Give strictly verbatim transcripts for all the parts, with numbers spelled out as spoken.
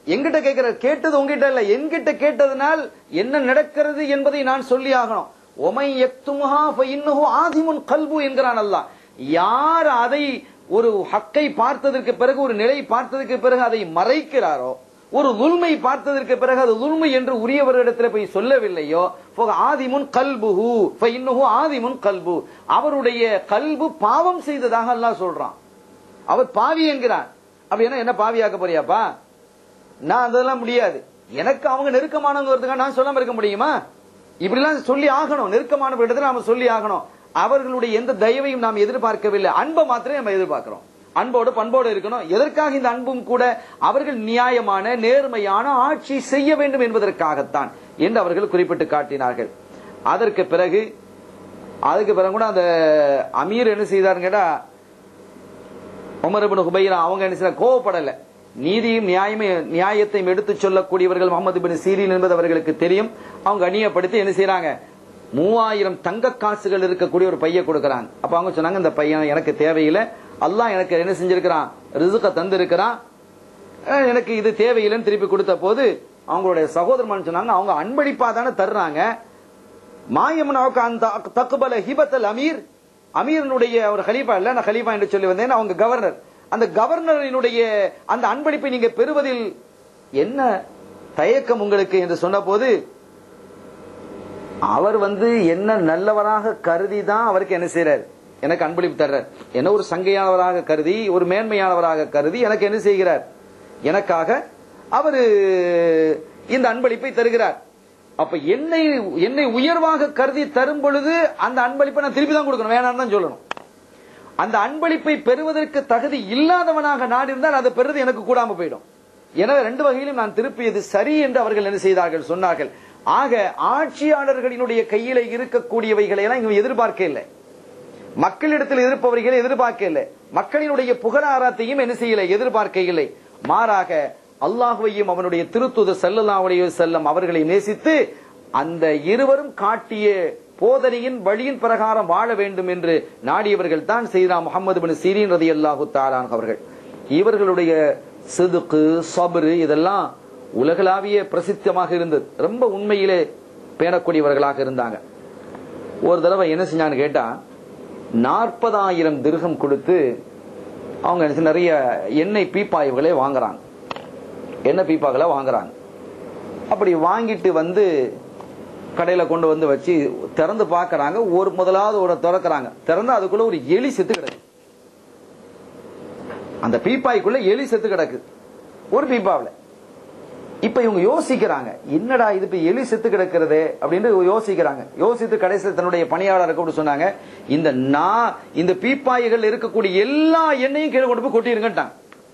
எங்கிட்ட கேட்கிற கேட்டது உங்ககிட்ட இல்ல, என்கிட்ட கேட்டதனால் என்ன நடக்கிறது என்பதை நான் சொல்லி ஆகணும். ஒமை யக்துமுஹா ஃபஇன்னஹு ஆதிமுன் கல்பு என்கிறான் அல்லாஹ். யார் அதை ஒரு ஹக்கை பார்த்ததற்கு பிறகு, ஒரு நிலை பார்த்ததற்கு பிறகு அதை மறைக்கிறாரோ, ஒரு துல்மை பார்த்ததற்கு பிறகு அது துல்மை என்று உரியவரிடத்தில் போய் சொல்லவில்லையோ, ஆதிமுன் கல்புஹு ஃபஇன்னஹு ஆதிமுன் கல்பு, அவருடைய கல்பு பாவம் செய்ததாக அல்லாஹ் சொல்றான். அவர் பாவி என்கிறான். அப்படின்னா என்ன பாவியாக்க போறியாப்பா? நான் அதெல்லாம் முடியாது. எனக்கு அவங்க நெருக்கமானவங்க நான் சொல்லாம இருக்க முடியுமா? இப்படிலாம் சொல்லி ஆகணும். நெருக்கமானவர்களிடத்தில் நாம சொல்லி ஆகணும். அவர்களுடைய எந்த தயவையும் நாம் எதிர்பார்க்கவில்லை, அன்பை மாத்திரம் நம்ம எதிர்பார்க்கிறோம். அன்போடு பண்போடு இருக்கணும். எதற்காக இந்த அன்பும் கூட? அவர்கள் நியாயமான நேர்மையான ஆட்சி செய்ய வேண்டும் என்பதற்காகத்தான் என்று அவர்கள் குறிப்பிட்டு காட்டினார்கள். அதற்கு பிறகு அதுக்கு பிறகு கூட அந்த அமீர் என்ன செய்தார் கேட்டா, உமர் இப்னு ஹுபைரா அவங்க என்ன செய்ய கோவப்படல. நீதியும் நியாயமே நியாயத்தையும் எடுத்து சொல்லக்கூடியவர்கள் முகமது இப்னு சீரின் என்பது அவர்களுக்கு தெரியும். அவங்க அந்நியப்படுத்தி என்ன செய்யறாங்க, மூவாயிரம் தங்க காசுகள் இருக்கக்கூடிய ஒரு பைய கொடுக்கறாங்க. அப்ப அவங்க சொன்னாங்க, இந்த பையன் எனக்கு தேவையில்லை, அல்லாஹ் எனக்கு என்ன செஞ்சிருக்கிறான், ரிஸ்க தந்து இருக்கிறான், எனக்கு இது தேவையில்லைன்னு திருப்பி கொடுத்த போது அவங்களுடைய சகோதரன் சொன்னாங்க, அவங்க அன்பளிப்பா தானே தர்றாங்க, மாயமன் தக்குபல ஹிபத்தல் அமீர், அமீரனுடைய ஒரு கலீஃபா இல்ல, நான் கலீஃபா என்று சொல்லி வந்தேன், அவங்க கவர்னர், அந்த கவர்னரினுடைய அந்த அன்பளிப்பை நீங்க பெறுவதில் என்ன தயக்கம் உங்களுக்கு என்று சொன்ன போது, அவர் வந்து என்ன நல்லவராக கருதி தான் அவருக்கு என்ன செய்யறார், எனக்கு அன்பளிப்பு தர்றார். என்ன ஒரு சங்கையானவராக கருதி, ஒரு மேன்மையானவராக கருதி எனக்கு என்ன செய்கிறார், எனக்காக அவரு இந்த அன்பளிப்பை தருகிறார். அப்ப என்னை என்னை உயர்வாக கருதி தரும் பொழுது அந்த அன்பளிப்பை நான் திருப்பி தான் கொடுக்கணும், வேணாம் தான் சொல்லணும். அந்த அன்பளிப்பை பெறுவதற்கு தகுதி இல்லாதவனாக நான் இருந்தால் அதை பெறுவது எனக்கு கூடாம போயிடும். எனவே ரெண்டு வகையிலும் நான் திருப்பியது சரி என்று அவர்கள் என்ன செய்தார்கள், சொன்னார்கள். ஆக ஆட்சியாளர்களினுடைய கையில இருக்கக்கூடியவைகளை எல்லாம் இங்க எதிர்பார்க்க இல்லை, மக்களிடத்தில் இருப்பவர்களை எதிர்பார்க்க இல்லை, மக்களினுடைய புகழாரத்தையும் என்ன செய்யலை, எதிர்பார்க்க இல்லை. மாறாக அல்லாஹ்வையும் அவனுடைய திருத்தூதர் ஸல்லல்லாஹு அலைஹி வஸல்லம் அவர்களை நேசித்து அந்த இருவரும் காட்டிய போதனையின் வழியின் பிரகாரம் வாழ வேண்டும் என்று நாடியவர்கள் தான் சையதுனா முஹம்மது இப்னு சீரின் ரலியல்லாஹு தஆலா அன்ஹு அவர்கள். இவர்களுடைய சிதுக்கு சப்ரு இதெல்லாம் உலகளாவிய பிரசித்தமாக இருந்தது. ரொம்ப உண்மையிலே பேணக்கூடியவர்களாக இருந்தாங்க. ஒரு தடவை என்ன செஞ்சான்னு கேட்டா, நாற்பதாயிரம் திர்ஹம் கொடுத்து அவங்க நிறைய எண்ணெய் பீப்பாய்வுகளை வாங்குறாங்க, எண்ணெய் பீப்பாக்களை வாங்குறாங்க. அப்படி வாங்கிட்டு வந்து கடையில கொண்டு வந்து வச்சு திறந்து பாக்குறாங்க. ஒரு முதலாவது ஒரு திறக்கிறாங்க, திறந்து அதுக்குள்ள ஒரு எலி செத்து கிடக்கு. அந்த பீப்பாய்க்குள்ள எலி செத்து கிடக்கு ஒரு பீப்பாவில். இப்ப இவங்க யோசிக்கிறாங்க, என்னடா இது இப்ப எலி செத்து கிடக்கிறது அப்படின்னு யோசிக்கிறாங்க. யோசித்து கடைசியில் தன்னுடைய பணியாளருக்கு சொன்னாங்க, இந்த நான் இந்த பீப்பாய்கள் இருக்கக்கூடிய எல்லா எண்ணெயும் கீழே கொண்டு போய் கொட்டிருங்கட்டாங்க.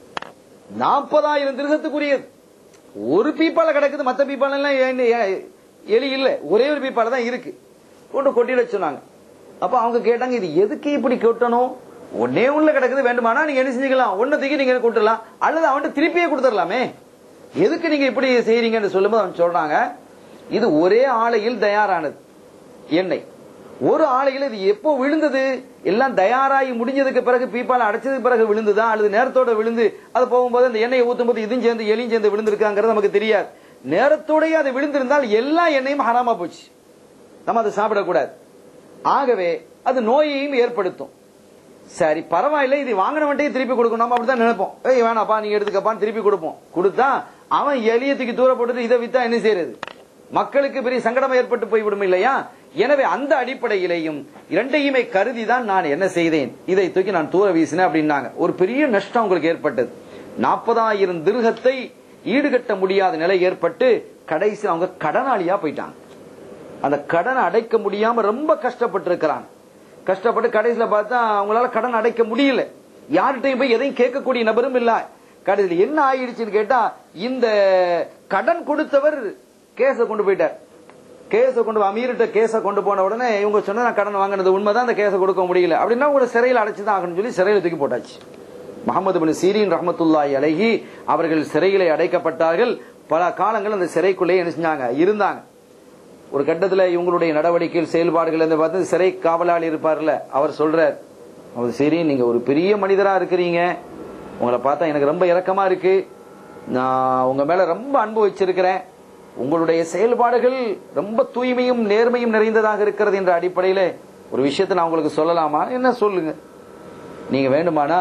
நாற்பதாயிரம் திர்ஹத்துக்குரியது ஒரு பீப்பால கிடக்குது, மற்ற பீப்பால எல்லாம் எலி இல்ல, ஒரே ஒரு பீப்பால தான் இருக்கு, கொண்டு கொட்டிட சொன்னாங்க. அப்ப அவங்க கேட்டாங்க, இது எதுக்கு இப்படி கொட்டணும், ஒன்னே உள்ள கிடக்குது, வேண்டுமானா நீங்க என்ன செஞ்சுக்கலாம், ஒன்னு தூக்கி நீங்க கொட்டலாம், அல்லது அவன்கிட்ட திருப்பியே கொடுத்துடலாமே, எதுக்கு நீங்க இப்படி செய்றீங்கன்னு சொல்லும்போது அவன் சொல்றாங்க, இது ஒரே ஆலையில் தயாரானது எண்ணெய், ஒரு ஆலையில் இது எப்போ விழுந்தது, எல்லாம் தயாராகி முடிஞ்சதுக்கு பிறகு பீப்பால அடைச்சதுக்கு பிறகு விழுந்துதா அல்லது நேரத்தோட விழுந்து அது போகும்போது அந்த எண்ணெயை ஊத்தும் போது இதுவும் சேர்ந்து எலியும் சேர்ந்து விழுந்திருக்காங்கிறது நமக்கு தெரியாது. நேரத்தோடய அது விழுந்திருந்தால் எல்லா எண்ணெயும் ஹராமா போச்சு, நம்ம அதை சாப்பிடக்கூடாது. ஆகவே அது நோயையும் ஏற்படுத்தும். சரி பரவாயில்ல, இது வாங்கினவன்ட்டே திருப்பி கொடுக்கணும் அப்படிதான் நினைப்போம். ஏய் வேணாப்பா நீங்க எடுத்துக்கப்பான்னு திருப்பி கொடுப்போம். கொடுத்தா அவன் எலியத்துக்கு தூர போட்டு இதை வித்தா என்ன செய்யறது, மக்களுக்கு பெரிய சங்கடம் ஏற்பட்டு போய்விடும் இல்லையா. எனவே அந்த அடிப்படையிலையும் இரண்டையுமே கருதிதான் நான் என்ன செய்தேன், இதை தூக்கி நான் தூர வீசினேன் அப்படின்னாங்க. ஒரு பெரிய நஷ்டம் உங்களுக்கு ஏற்பட்டது. நாற்பதாயிரம் திர்ஹத்தை ஈடுகட்ட முடியாத நிலை ஏற்பட்டு கடைசி அவங்க கடனாளியா போயிட்டாங்க. அந்த கடனை அடைக்க முடியாம ரொம்ப கஷ்டப்பட்டு இருக்கிறாங்க. கஷ்டப்பட்டு கடைசியில பார்த்தா அவங்களால கடன் அடைக்க முடியல, யார்கிட்டையும் போய் எதையும் கேட்கக்கூடிய நபரும் இல்ல. கடைசியில் என்ன ஆயிடுச்சுன்னு கேட்டா, இந்த கடன் கொடுத்தவர் கேஸ கொண்டு போயிட்டார். கேஸ கொண்டு அமீர்கிட்ட கேஸ கொண்டு போன உடனே இவங்க சொன்ன நான் கடன் வாங்கினது உண்மைதான், அந்த கேஸ கொடுக்க முடியல அப்படின்னா உங்களை சிறையில் அடைச்சுதான் ஆகணும்னு சொல்லி சிறையில் தூக்கி போட்டாச்சு. முஹம்மது இப்னு சீரின் ரஹ்மத்துல்லாஹி அலைஹி அவர்கள் சிறையிலே அடைக்கப்பட்டார்கள். பல காலங்கள் அந்த சிறைக்குள்ளே என்ன செஞ்சாங்க, இருந்தாங்க. ஒரு கட்டத்தில் இவங்களுடைய நடவடிக்கைகள் செயல்பாடுகள் பார்த்து சிறை காவலாளி இருப்பார்ல, அவர் சொல்றார், அவர் சரி நீங்க ஒரு பெரிய மனிதரா இருக்கிறீங்க, உங்களை பார்த்தா எனக்கு ரொம்ப இரக்கமா இருக்கு, நான் உங்க மேல ரொம்ப அன்பு வச்சிருக்கிறேன், உங்களுடைய செயல்பாடுகள் ரொம்ப தூய்மையும் நேர்மையும் நிறைந்ததாக இருக்கிறது என்ற அடிப்படையில ஒரு விஷயத்தை நான் உங்களுக்கு சொல்லலாமா? என்ன சொல்லுங்க. நீங்க வேண்டுமானா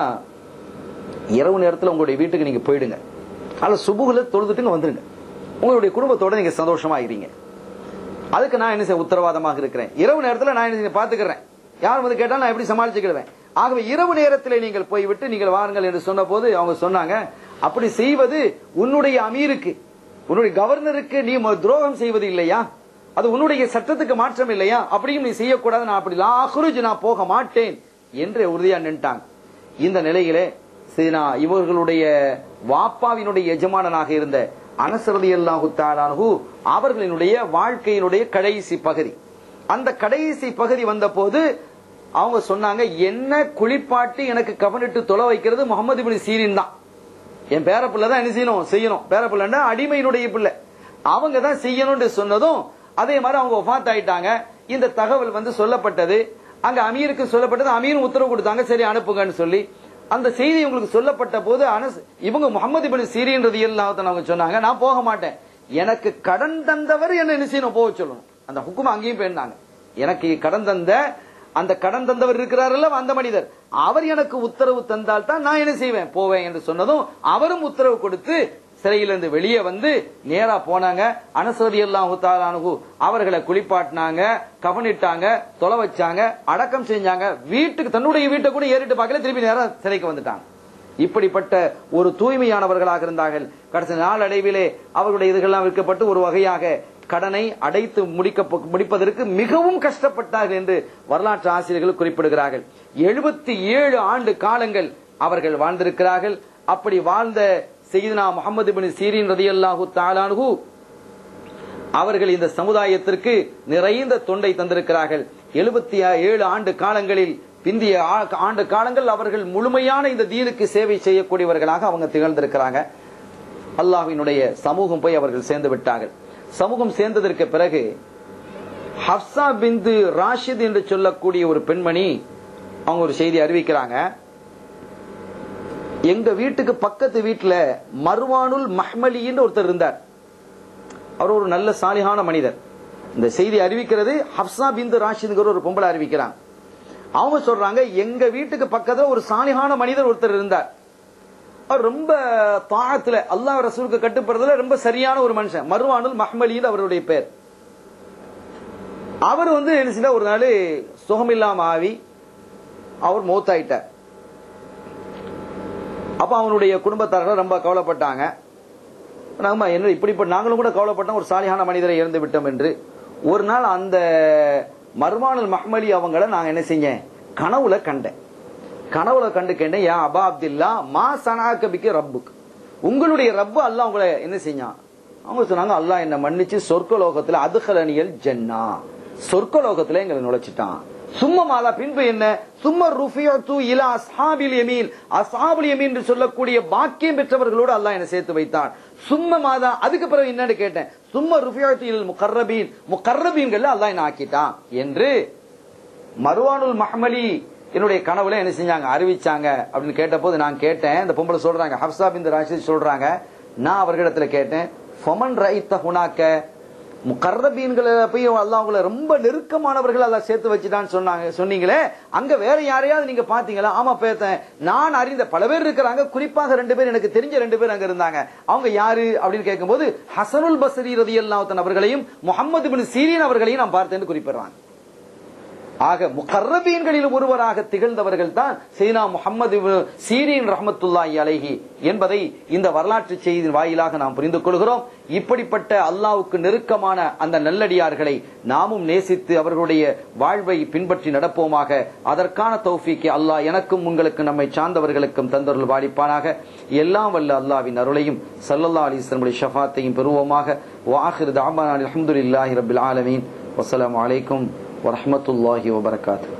இரவு நேரத்தில் உங்களுடைய வீட்டுக்கு நீங்க போயிடுங்க, அல்ல சுபுகளை தொழுதுட்டுங்க வந்துருங்க, உங்களுடைய குடும்பத்தோட நீங்க சந்தோஷமா இருங்க. அதுக்கு நான் என்ன செய்ய உத்தரவாதமாக இருக்கிறேன். இரவு நேரத்தில் நான் என்ன பாத்துக்கிறேன், யாரும் வந்து கேட்டாலும் நான் எப்படி சமாளிச்சுக்கிடுவேன். ஆகவே இரவு நேரத்தில் நீங்கள் போய்விட்டு நீங்கள் வாருங்கள் என்று சொன்ன போது அவங்க சொன்னாங்க, அப்படி செய்வது உன்னுடைய அமீருக்கு, உன்னுடைய கவர்னருக்கு நீ துரோகம் செய்வது இல்லையா, அது உன்னுடைய சட்டத்துக்கு மாற்றம் இல்லையா, அப்படியும் நீ செய்யக்கூடாது, நான் அப்படி லாஹுருஜ் நான் போக மாட்டேன் என்று உறுதியா நின்றாங்க. இந்த நிலையிலே இவர்களுடைய வாப்பாவினுடைய எஜமானனாக இருந்த அனஸ் ரலியல்லாஹு தஆலா அன்ஹு அவர்களினுடைய வாழ்க்கையினுடைய கடைசி பகுதி, அந்த கடைசி பகுதி வந்த போது அவங்க சொன்னாங்க, என்ன குளிப்பாட்டி எனக்கு கஃனிட்டு தொலை வைக்கிறது முகமது இப்னு சீரின் தான். என் பேர பிள்ளை தான் என்ன செய்யணும் செய்யணும் பேர பிள்ளைன்னா அடிமையினுடைய பிள்ளை, அவங்க தான் செய்யணும்னு சொன்னதும் அதே மாதிரி அவங்க வஃபாத் ஆயிட்டாங்க. இந்த தகவல் வந்து சொல்லப்பட்டது, அங்க அமீருக்கு சொல்லப்பட்டது, அமீரும் உத்தரவு கொடுத்தாங்க, சரி அனுப்புங்கன்னு சொல்லி. அந்த செய்தி உங்களுக்கு சொல்லப்பட்ட போது அனஸ் இவங்க முகமது இப்னு சீரின் ரலியல்லாஹு தஆலா அவங்க சொன்னாங்க, நான் போக மாட்டேன், எனக்கு கடன் தந்தவர் என்ன என்ன செய்யணும் போக சொல்லணும். அந்த ஹுக்கும அங்கேயும் போயிருந்தாங்க, எனக்கு கடன் தந்த அந்த கடன் தந்தவர் இருக்கிறாரல்ல அந்த மனிதர், அவர் எனக்கு உத்தரவு தந்தால் தான் நான் என்ன செய்வேன் போவேன் என்று சொன்னதும் அவரும் உத்தரவு கொடுத்து சிறையிலிருந்து வெளியே வந்து நேரா போனாங்க. அனஸ் ரலியல்லாஹு தஆலா அன்ஹு அவர்களை குளிப்பாட்டினாங்க, கஃனிட்டாங்க, தொலை வச்சாங்க, அடக்கம் செஞ்சாங்க. வீட்டுக்கு தன்னுடைய வீட்டை கூட ஏறிட்டு பார்க்கல, திருப்பி நேரா சிறைக்கு வந்துட்டாங்க. இப்படிப்பட்ட ஒரு தூய்மையானவர்களாக இருந்தார்கள். கடைசி நாளடைவிலே அவர்களுடைய இதுகள்லாம் விற்கப்பட்டு ஒரு வகையாக கடனை அடைத்து முடிக்க முடிப்பதற்கு மிகவும் கஷ்டப்பட்டார்கள் என்று வரலாற்று ஆசிரியர்கள் குறிப்பிடுகிறார்கள். எழுபத்தி ஏழு ஆண்டு காலங்கள் அவர்கள் வாழ்ந்திருக்கிறார்கள். அப்படி வாழ்ந்த சையதுனா முஹம்மது இப்னு சீரின் ரலியல்லாஹு தஆலா அன்ஹு அவர்கள் இந்த சமுதாயத்திற்கு நிறைந்த தொண்டை தந்திருக்கிறார்கள். எழுபத்தி ஏழு ஆண்டு காலங்களில் பிந்திய ஆண்டு காலங்கள் அவர்கள் முழுமையான இந்த தீனுக்கு சேவை செய்யக்கூடியவர்களாக அவங்க திகழ்ந்திருக்கிறாங்க. அல்லாஹ்வினுடைய சமூகம் போய் அவர்கள் சேர்ந்து விட்டார்கள். சமூகம் சேர்ந்ததற்கு பிறகு ஹப்ஸா பின்த் ராஷித் என்று சொல்லக்கூடிய ஒரு பெண்மணி அவங்க ஒரு செய்தி அறிவிக்கிறாங்க, எங்க வீட்டுக்கு பக்கத்து வீட்டுல மர்வானுல் மஹ்மலி என்று ஒருத்தர் இருந்தார், அவர் ஒரு நல்ல சாலிஹான மனிதர். இந்த செய்தி அறிவிக்கிறது ஹப்ஸா பின்த் ராஷித்ங்கிற ஒரு பொம்பளை அறிவிக்கிறாங்க. அவங்க சொல்றாங்க, எங்க வீட்டுக்கு பக்கத்துல ஒரு சாலிஹான மனிதர் ஒருத்தர் இருந்தார், அவர் ரொம்ப தாஅத்துல அல்லாஹ் ரசூலுக்கு கட்டுப்படுறதுல ரொம்ப சரியான ஒரு மனுஷன், மர்வானுல் மஹ்மலி அவருடைய பேர். அவர் வந்து என்ன செய்ய ஒரு நாள் சுகமில்லாம ஆவி அவர் மௌத்தாயிட்டார். அப்ப அவனுடைய குடும்பத்தார்கள் ரொம்ப கவலைப்பட்டாங்க. நம்ம என்ன இப்படிப்பட்ட நாங்களும் கூட கவலைப்பட்டோம், ஒரு சாலிஹான மனிதரை இறந்து விட்டோம் என்று. ஒரு நாள் அந்த மர்வானுல் மஹ்மலி அவங்களை நாங்க என்ன செஞ்சேன் கனவுல கண்டேன். கனவுல கண்டு கேட்டேன், யா அபா அப்துல்லா மா சனாக்க பிக்க ரப்புக்கு, உங்களுடைய ரப்பு அல்லாஹ் உங்களை என்ன செஞ்சான்? அவங்க சொன்னாங்க, அல்லாஹ் என்ன மன்னிச்சு சொர்க்கலோகத்துல அதுகலனியல் ஜன்னா, சொர்க்கலோகத்துல எங்களை நுழைச்சிட்டான். சும்மா மாதா பின்பு என்ன, சும்மா ருஃபியத்து இலா அஸ்ஹாபில் யமீன், அஸ்ஹாபுல் யமீன் என்று சொல்லக்கூடிய பாக்கியம் பெற்றவர்களோடு அல்லாஹ் என்ன சேர்த்து வைத்தான். சும்மா மாதா அதுக்கு பிறகு என்னன்னு கேட்டேன், சும்மா ருஃபியத்து இல் முகர்ரபீன், முகர்ரபீன்கள் அல்லாஹ் என்ன ஆக்கிட்டான் என்று மர்வானுல் மஹ்மலி என்னுடைய கனவுல என்ன செஞ்சாங்க அறிவிச்சாங்க. அப்படின்னு கேட்ட போது நான் கேட்டேன், இந்த பொம்பளை சொல்றாங்க, ஹப்ஸா பின்த் ராஷித் சொல்றாங்க, நான் அவர்களிடத்துல கேட்டேன், ஃபமன் ரைத்த ஹுனாக்க, முகர்ரபீன்களை போய் அல்லாஹ் அவங்களை ரொம்ப நெருக்கமானவர்கள் அல்லாஹ் சேர்த்து வச்சுட்டான்னு சொன்னாங்க சொன்னீங்களே, அங்க வேற யாரையாவது நீங்க பாத்தீங்களா? ஆமா பேத்தேன், நான் அறிந்த பல பேர் இருக்கிறாங்க, குறிப்பாக ரெண்டு பேர் எனக்கு தெரிஞ்ச ரெண்டு பேர் அங்க இருந்தாங்க. அவங்க யாரு அப்படின்னு கேட்கும்போது ஹசனுல் பஸ்ரி ரலியல்லாஹு தஆலா அவர்களையும் முஹம்மது இப்னு சீரின் அவர்களையும் நான் பார்த்தேன்னு குறிப்பிடுறாங்க. ஆக முகர்ரபீன்களில் ஒருவராக திகழ்ந்தவர்கள் தான் சையதுனா முஹம்மது இப்னு சீரின் ரஹ்மத்துல்லாஹி அலைஹி என்பதை இந்த வரலாற்று செய்தியின் வாயிலாக நாம் புரிந்து கொள்கிறோம். இப்படிப்பட்ட அல்லாஹ்வுக்கு நெருக்கமான அந்த நல்லடியார்களை நாமும் நேசித்து அவர்களுடைய வாழ்வை பின்பற்றி நடப்போமாக. அதற்கான தௌஃபீக்கை அல்லாஹ் எனக்கும் உங்களுக்கு நம்மை சார்ந்தவர்களுக்கும் தந்தருள் வாடிப்பானாக. எல்லாம் வல்ல அல்லாஹ்வின் அருளையும் ஸல்லல்லாஹு அலைஹி வஸல்லம் ஷஃபாத்தையும் பெறுவோமாக. வஆகிரு தஅவானா அல்ஹம்துலில்லாஹி ரப்பில் ஆலமீன். வஸ்ஸலாமு அலைக்கும் வரஹ்மத்துல்லாஹி வபரகாத்துஹு.